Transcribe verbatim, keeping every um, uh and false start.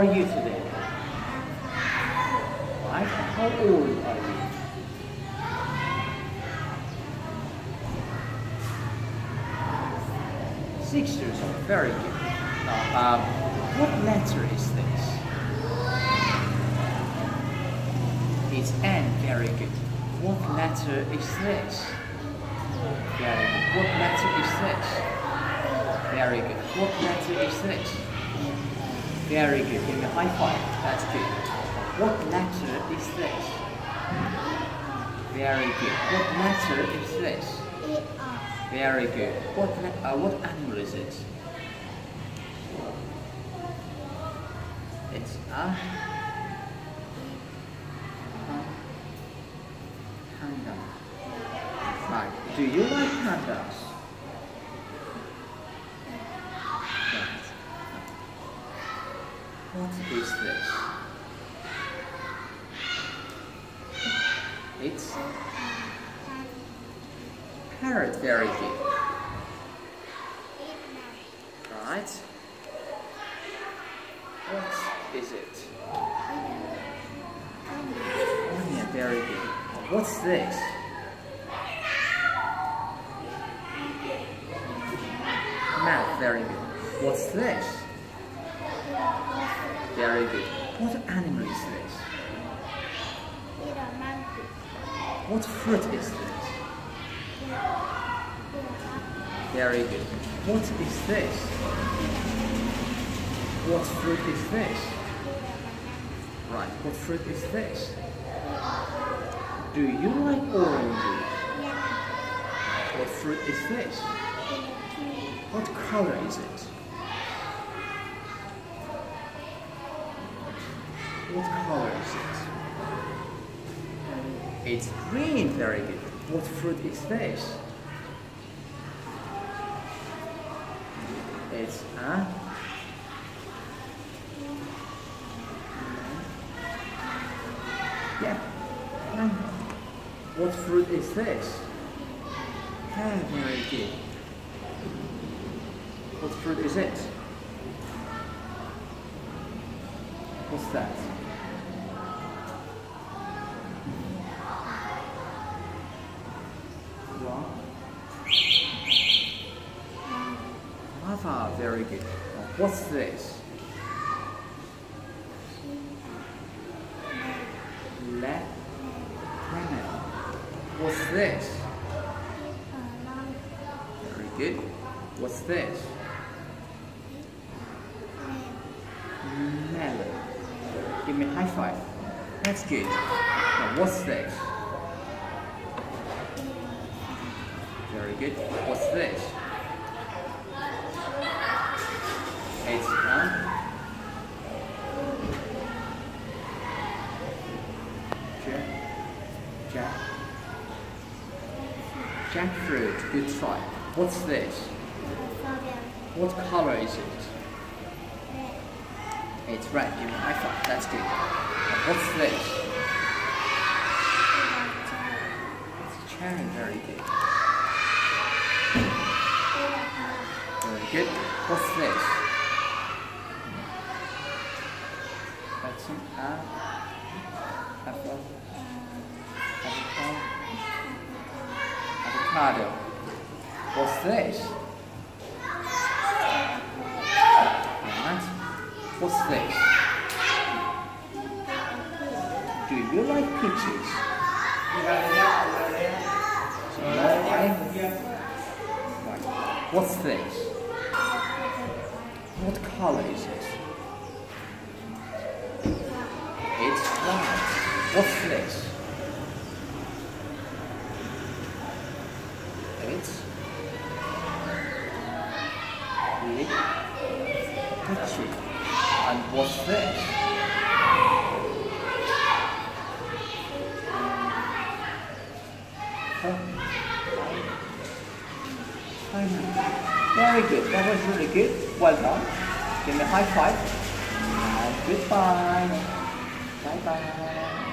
you today? Right? How old are you? Six years old. Very good. Now, um, what letter is this? It's N. Very good. What letter is this? Very good. What letter is this? Very good. What letter is this? Very good. Give me a high five. That's good. What letter is this? Very good. What letter is this? Very good. What uh, what animal is it? It's a panda. Right. Do you like pandas? Right. What is this? It's parrot. Very good. Right. What is it? Onion. Very good. What's this? Mouth. Very good. What's this? Very good. What animal is this? What fruit is this? Very good. What is this? What fruit is this? Right. What fruit is this? Do you like oranges? What fruit is this? What color is it? What color is it? It's green. Very good. What fruit is this? It's a yeah. What fruit is this? Yeah, very good. What fruit is it? What's that? Guava. Very good. What's this? Le lemon. What's this? Very good. What's this? Melon. Give me a high five. That's good. Now what's this? Very good. What's this? It's a jack, jack, jackfruit. Good try. What's this? What color is it? It's red. Give me a high five. That's good. Now what's this? It's cherry. Very good. Very good. What's this? That's an apple. Avocado. Avocado. What's this? Alright. What's this? Do you like peaches? No, right? What's this? What color is it? It's white. What's this? It's lychee. And what's this? Very good. That was really good. Well done. Give me a high five. And goodbye. Bye bye.